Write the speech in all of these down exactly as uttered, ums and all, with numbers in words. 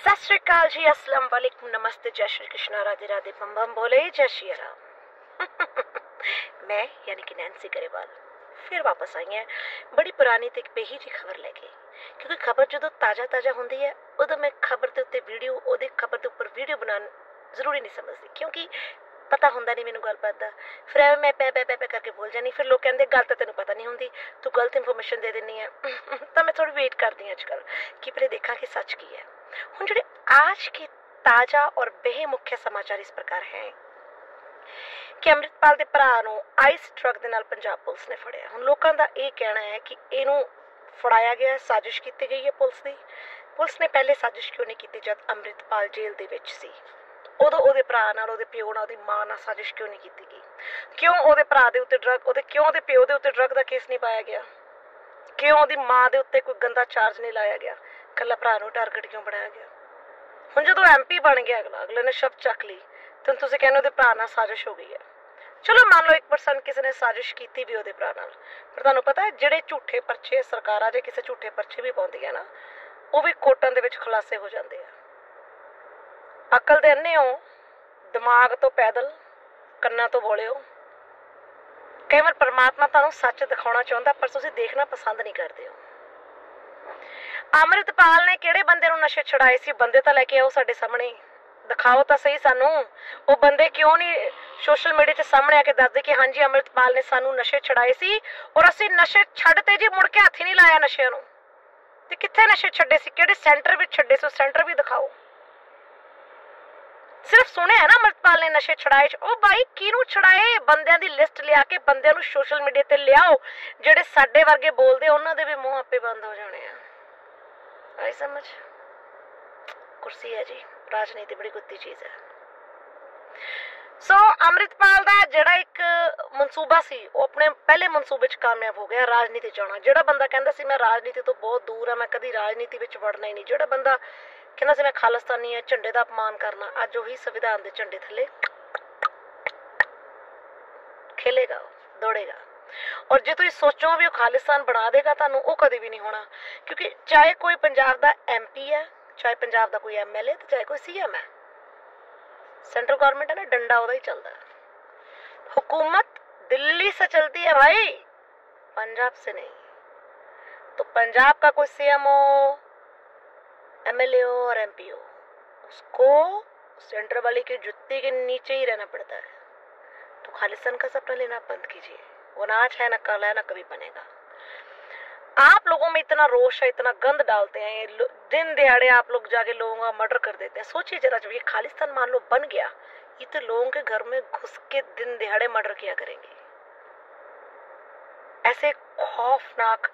सत श्री अकाल जी, अस्सलाम वालेकुम, नमस्ते, जय श्री कृष्णा, राधे राधे, बम बम बोले, जय श्री राम। मैं यानी कि नैन्सी गरेवाल फिर वापस आई है बड़ी पुरानी ते बेही जी खबर लेके, क्योंकि खबर जो ताज़ा ताज़ा होंदी है उदों मैं खबर के उत्ते वीडियो ओदे खबर के उपर वीडियो बनाना जरूरी नहीं समझती, क्योंकि पता होंदा नहीं मैनू गलबात दा। फिर एवं मैं पै पै पै पै करके बोल जानी, फिर लोग कहते गल तो तेन पता नहीं होंदी, तू गलत इंफॉर्मेशन दे देनी है। तो मैं थोड़ी वेट करती हूँ अजकल कि पहले देखा कि सच की है। हुण जिहड़े आज के ताज़ा और बेहे मुख्य समाचार इस प्रकार हैं कि अमृतपाल के भरा नूं आइस ट्रक दे नाल पंजाब पुलिस ने फड़िया। हुण लोकां दा इह कहना है कि इहनूं फड़ाया गया, साजिश की गई है पुलिस की। पुलिस ने पहले साजिश क्यों नहीं की जब अमृतपाल जेल दे विच सी? उदों उहदे भरा नाल, उहदे प्यो नाल, उहदी मां नाल साजिश क्यों नहीं की गई? क्यों उहदे भरा दे उत्ते ड्रग, उहदे क्यों उहदे प्यो दे उत्ते ड्रग दा केस नहीं पाया गया? क्यों उहदी मां दे उत्ते कोई गंदा चार्ज नहीं लाया गया? कल्ला भरा नूं टारगेट क्यों बनाया गया? हुण जदों एम पी बन गया अगला, अगले ने शब्द चक ली, तो तुसीं कहने उहदे भरा नाल साजिश हो गई है। चलो मान लो एक परसेंट किसी ने साजिश की भी उहदे भरा नाल, पर तुहानूं पता है जिहड़े झूठे परचे सरकारां जे किसी झूठे परचे भी पाउंदियां ना, वो भी कोर्टां दे विच खुलासे हो जाते हैं। अकल दे अन्ने हो, दिमाग तो पैदल, कन्नां तो बोले हो। कई बार परमात्मा तुहानूं सच दिखाउणा चाहुंदा, पर तुसीं देखना पसंद नहीं करदे हो। अमृतपाल ने किहड़े बंदे नूं नशे छड़ाए सी? बंदे तो लैके आओ, साडे सामने दिखाओ तो सही सानू। वो बंदे क्यों नहीं सोशल मीडिया च सामने आके दसदे कि हाँ जी अमृतपाल ने सानू नशे छड़ाए सी और असीं नशे छड्डते जी, मुड़ के हत्थ ही नहीं लाया नशे नूं। ते कित्थे नशे छड्डे सी, किहड़े सेंटर विच छड्डे सी, सेंटर भी दिखाओ। सिर्फ सुने है ना अमृतपाल ने नशे छड़ाए, ओ भाई किनू छड़ाए? बंदियां दी लिस्ट लिया के बंदियां नूं सोशल मीडिया ते लियाओ, जिहड़े साडे वर्गे बोलदे उन्हां दे भी मूंह आपे बंद हो जाने आ। आई समझ? कुर्सी है जी, राजनीति बड़ी गुत्ती चीज है। सो so, अमृतपाल दा जिहड़ा एक मनसूबा सी वो अपने पहले मनसूबे च कामयाब हो गया, राजनीति च आउणा। जिहड़ा बंदा कहंदा सी मैं राजनीति तो बहुत दूर है, मैं कदी राजनीति विच वड़ना ही नहीं, जिहड़ा बंदा कहंदा सी मैं खालिस्तानी है, झंडे दा अपमान करना, अज उही संविधान दे झंडे थल्ले खेलेगा, दौड़ेगा। और जे तुसीं सोचो भी वो खालिस्तान बना देगा, तुहानूं वो कभी भी नहीं होना, क्योंकि चाहे कोई पंजाब दा एम पी है, चाहे पंजाब दा कोई एम एल ए, तो चाहे कोई सी एम है, सेंट्रल गवर्नमेंट है ना, डंडा उदा ही चलता है। हुकूमत दिल्ली से चलती है भाई, पंजाब से नहीं। तो पंजाब का कोई सी एम हो, एम एल ए हो और एम पी हो, उसको सेंटर वाली की जुत्ती के नीचे ही रहना पड़ता है। तो खालिस्तान का सपना लेना बंद कीजिए, वो ना आज है ना कल है ना कभी बनेगा। आप लोगों में इतना रोष है, इतना गंद डालते हैं, दिन दिहाड़े आप लोग जाके लोगों का मर्डर कर देते हैं। सोचिए जरा, जब ये खालिस्तान मान लो बन गया, ये तो लोगों के घर में घुस के दिन दिहाड़े मर्डर किया करेंगे। ऐसे खौफनाक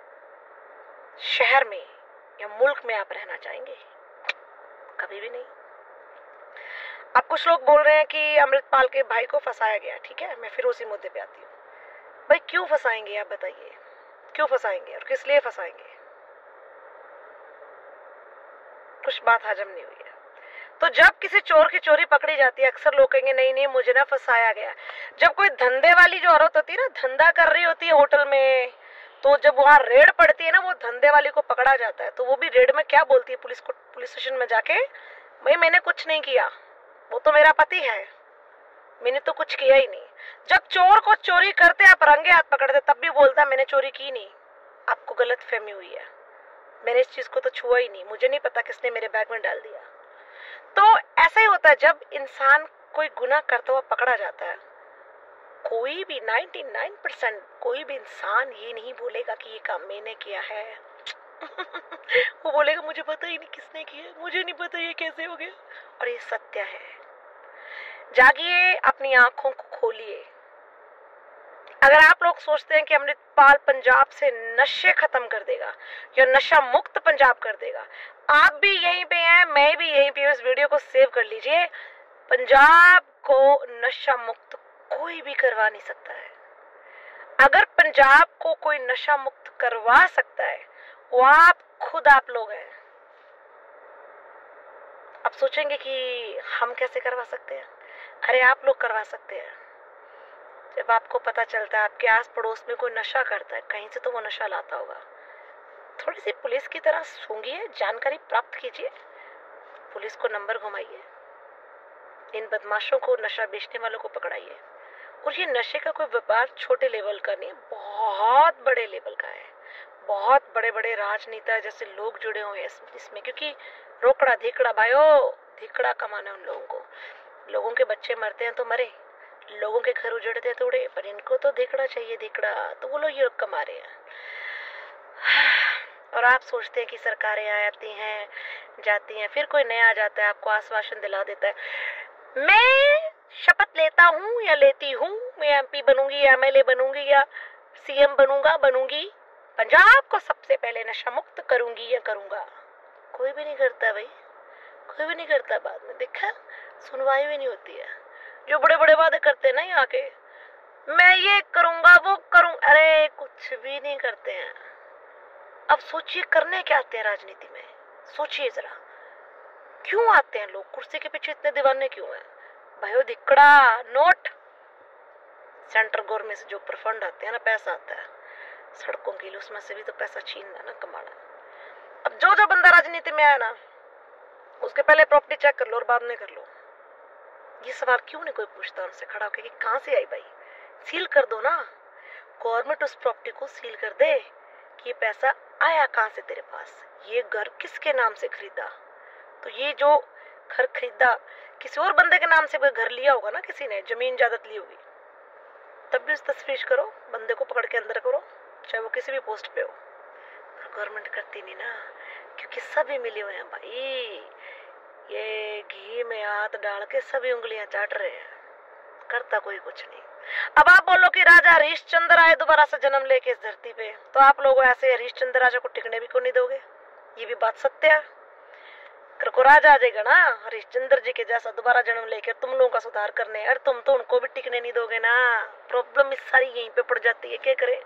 शहर में या मुल्क में आप रहना चाहेंगे? कभी भी नहीं। अब कुछ लोग बोल रहे हैं कि अमृतपाल के भाई को फंसाया गया, ठीक है, मैं फिर उसी मुद्दे पे आती हूँ। भाई क्यों फंसाएंगे आप बताइए, क्यों फंसाएंगे और किस लिए फंसाएंगे? कुछ बात हजम नहीं हुई है। तो जब किसी चोर की चोरी पकड़ी जाती है, अक्सर लोग कहेंगे नहीं नहीं मुझे ना फंसाया गया। जब कोई धंधे वाली जो औरत होती है ना, धंधा कर रही होती है होटल में, तो जब वहां रेड पड़ती है ना, वो धंधे वाली को पकड़ा जाता है, तो वो भी रेड में क्या बोलती है पुलिस को, पुलिस स्टेशन में जाके, भाई मैंने कुछ नहीं किया, वो तो मेरा पति है, मैंने तो कुछ किया ही नहीं। जब चोर को चोरी करते आप रंगे हाथ पकड़ते, तब भी बोलता मैंने चोरी की नहीं, आपको गलत फहमी हुई है, मैंने इस चीज को तो छुआ ही नहीं, मुझे नहीं पता किसने मेरे बैग में डाल दिया। तो ऐसा ही होता है जब इंसान कोई गुनाह करता हुआ पकड़ा जाता है। कोई भी निन्यानवे परसेंट कोई भी इंसान ये नहीं बोलेगा कि ये काम मैंने किया है। वो बोलेगा मुझे पता ही नहीं किसने किया, मुझे नहीं पता ये कैसे हो गया। और ये सत्य है। जागिए, अपनी आंखों को खोलिए। अगर आप लोग सोचते हैं कि अमृतपाल पंजाब से नशे खत्म कर देगा या नशा मुक्त पंजाब कर देगा, आप भी यहीं पे हैं, मैं भी यहीं पे, इस वीडियो को सेव कर लीजिए। पंजाब को नशा मुक्त कोई भी करवा नहीं सकता है। अगर पंजाब को कोई नशा मुक्त करवा सकता है, वो आप खुद आप लोग हैं। अब सोचेंगे कि हम कैसे करवा सकते हैं? अरे आप लोग करवा सकते हैं। जब आपको पता चलता है आपके आस पड़ोस में कोई नशा करता है, कहीं से तो वो नशा लाता होगा, थोड़ी सी पुलिस की तरह सूंघिए, जानकारी प्राप्त कीजिए, पुलिस को नंबर घुमाइए, इन बदमाशों को, नशा बेचने वालों को पकड़ाइए। और ये नशे का कोई व्यापार छोटे लेवल का नहीं, बहुत बड़े लेवल का है। बहुत बड़े बड़े राजनेता जैसे लोग जुड़े हुए हैं इसमें, क्योंकि रोकड़ा धिकड़ा भाइयों, धिकड़ा कमाना उन लोगों को। लोगों के बच्चे मरते हैं तो मरे, लोगों के घर उजड़ते हैं तो उड़े, पर इनको तो धिकड़ा चाहिए, धिकड़ा। तो वो लोग ये कमा रहे हैं। और आप सोचते हैं कि सरकारें आती हैं जाती हैं, फिर कोई नया आ जाता है, आपको आश्वासन दिला देता है, मैं शपथ लेता हूँ या लेती हूँ, मैं एमपी बनूंगी या एमएलए बनूंगी या सीएम बनूंगा बनूंगी, पंजाब को सबसे पहले नशा मुक्त करूंगी या करूंगा। कोई भी नहीं करता भाई, कोई भी नहीं करता। बाद में देखा, सुनवाई भी नहीं होती है। जो बड़े बड़े वादे करते हैं ना यहाँ के, मैं ये करूंगा वो करूं, अरे कुछ भी नहीं करते हैं। अब सोचिए करने क्या आते हैं राजनीति में, सोचिए जरा, क्यों आते हैं लोग, कुर्सी के पीछे इतने दीवाने क्यों हैं भाइयों? धिकड़ा नोट, सेंट्रल गवर्नमेंट से जो प्रफंड आते हैं ना, पैसा आता है सड़कों के लिए, उसमें से भी तो पैसा छीनना ना, कमाना। अब जो जो बंदा राजनीति में आया ना, उसके पहले प्रॉपर्टी चेक कर लो और बाद में कर लो। ये सवाल क्यों नहीं कोई पूछता उनसे खड़ा होकर कि कहाँ से आई भाई? सील कर दो ना, गवर्नमेंट उस प्रॉपर्टी को सील कर दे कि ये पैसा आया कहाँ से तेरे पास, ये घर किसके नाम से खरीदा। तो ये जो घर खरीदा, किसी और बंदे के नाम से घर लिया होगा ना, किसी ने जमीन जायदाद ली होगी, तब भी उस तस्वीर करो, बंदे को पकड़ के अंदर करो, चाहे वो किसी भी पोस्ट पे हो। पर गवर्नमेंट करती नहीं ना, क्योंकि सभी मिले हुए हैं भाई, ये घी में हाथ डाल के सभी उंगलियां चाट रहे हैं, करता कोई कुछ नहीं। अब आप बोलो कि राजा हरिश्चंद्र आए दोबारा से जन्म लेके इस धरती पे, तो आप लोग ऐसे हरिश्चंद्र राजा को टिकने भी क्यों नहीं दोगे? ये भी बात सत्य है। को राजा आ जाएगा ना हरिश्चंद्र जी के जैसा दोबारा जन्म लेकर तुम लोगों का सुधार करने, अरे तुम तो उनको भी टिकने नहीं दोगे ना। प्रॉब्लम इस सारी यहीं पे पड़ जाती है, क्या करे?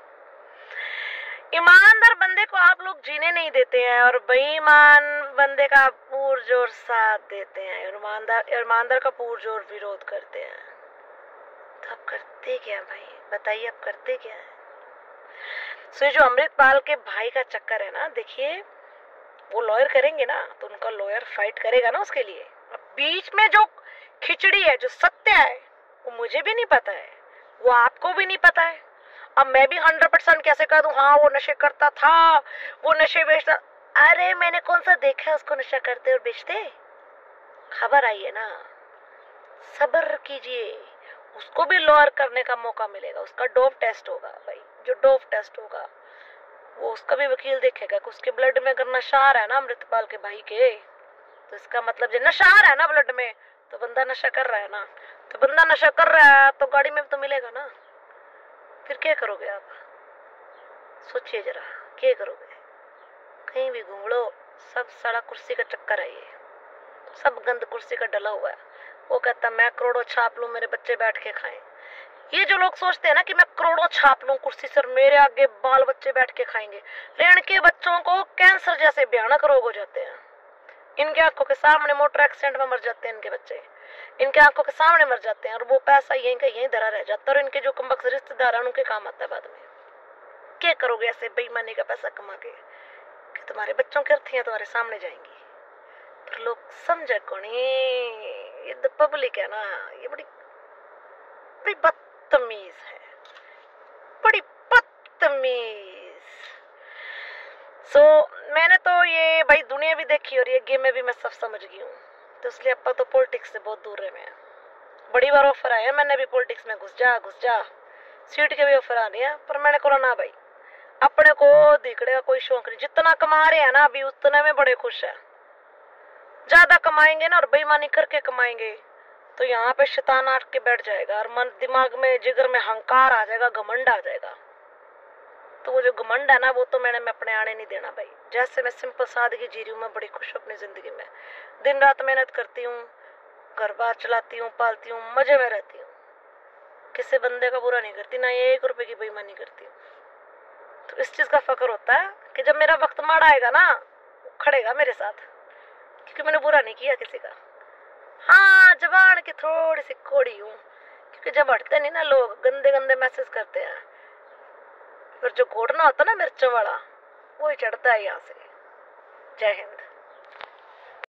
ईमानदार बंदे को आप लोग जीने नहीं देते हैं और बेईमान बंदे का पुरजोर साथ देते हैं, ईमानदार ईमानदार का पुरजोर विरोध करते हैं। तो आप करते क्या भाई, बताइए आप करते क्या है? सो जो अमृतपाल के भाई का चक्कर है ना, देखिए वो लॉयर करेंगे ना, तो उनका लॉयर फाइट करेगा ना उसके लिए। अब बीच में जो खिचड़ी है, जो सत्य है, वो मुझे भी नहीं पता है, वो आपको भी नहीं पता है। अब मैं भी हंड्रेड परसेंट कैसे कह दूं, हाँ वो नशे करता था, वो नशे बेचता, अरे मैंने कौन सा देखा है उसको नशा करते और बेचते? खबर आई है ना, सब्र कीजिए, उसको भी लॉयर करने का मौका मिलेगा, उसका डोप टेस्ट होगा भाई, जो डोप टेस्ट होगा वो उसका भी वकील देखेगा कि उसके ब्लड में अगर नशा आ रहा है ना अमृतपाल के भाई के, तो इसका मतलब जो नशा आ रहा है ना ब्लड में, तो बंदा नशा कर रहा है ना, तो बंदा नशा कर रहा है तो गाड़ी में तो मिलेगा ना। फिर क्या करोगे आप, सोचिए जरा, क्या करोगे? कहीं भी घूम लो, सब सारा कुर्सी का चक्कर है, ये सब गंद कुर्सी का डला हुआ है। वो कहता मैं करोड़ों छाप लूं, मेरे बच्चे बैठ के खाएं। ये जो लोग सोचते हैं ना कि मैं करोड़ों छाप लूं कुर्सी से, मेरे आगे बाल बच्चे बैठ के खाएंगे, इनके बच्चों को कैंसर जैसे भयानक रोग हो जाते हैं। इनके आंखों के सामने मोटर एक्सीडेंट में मर जाते हैं इनके बच्चे, इनके आंखों के सामने मर जाते हैं, और वो पैसा यहीं का यहीं धरा रह जाता है, और इनके जो कमबख्त रिश्तेदार हैं उनके काम आता है बाद में। क्या करोगे ऐसे बेईमानी का पैसा कमा के कि तुम्हारे बच्चों की अर्थियां तुम्हारे सामने जाएंगी? पर लोग समझे कौन? ये द पब्लिक है ना, ये बड़ी बड़ी बदतमीज है, बड़ी बदतमीज। सो so, मैंने तो ये भाई दुनिया भी देखी और ये गेम में भी मैं सब समझ गई हूँ, तो इसलिए अब तो पॉलिटिक्स से बहुत दूर रहे। मैं बड़ी बार ऑफर आया, मैंने भी पॉलिटिक्स में घुस जा घुस जा, सीट के भी ऑफर आ रही है, पर मैंने कहा ना भाई, अपने को दिखने का कोई शौक नहीं, जितना कमा रहे हैं ना अभी उतने में बड़े खुश है। ज्यादा कमाएंगे ना और बेईमानी करके कमाएंगे तो यहाँ पे शैतान आट के बैठ जाएगा, और मन दिमाग में जिगर में हंकार आ जाएगा, घमंड आ जाएगा। तो वो जो घमंड है ना, वो तो मैंने मैं अपने आने नहीं देना भाई। जैसे मैं सिंपल सादगी जी रही हूँ, मैं बड़ी खुश हूँ अपनी जिंदगी में, दिन रात मेहनत करती हूँ, घर बार चलाती हूँ, पालती हूँ, मजे में रहती हूँ, किसी बंदे का बुरा नहीं करती, ना एक रुपए की बेईमानी करती हूँ। तो इस चीज का फक्र होता है कि जब मेरा वक्त माड़ा आएगा ना, खड़ेगा मेरे साथ, क्योंकि मैंने बुरा नहीं किया किसी का। हाँ, जबान की थोड़ी सी कोड़ी हूँ, क्योंकि जब हटते नहीं ना लोग, गंदे गंदे मैसेज करते हैं, फिर जो घोटना होता ना मिर्चों वाला, वो ही चढ़ता है यहाँ से। जय हिंद।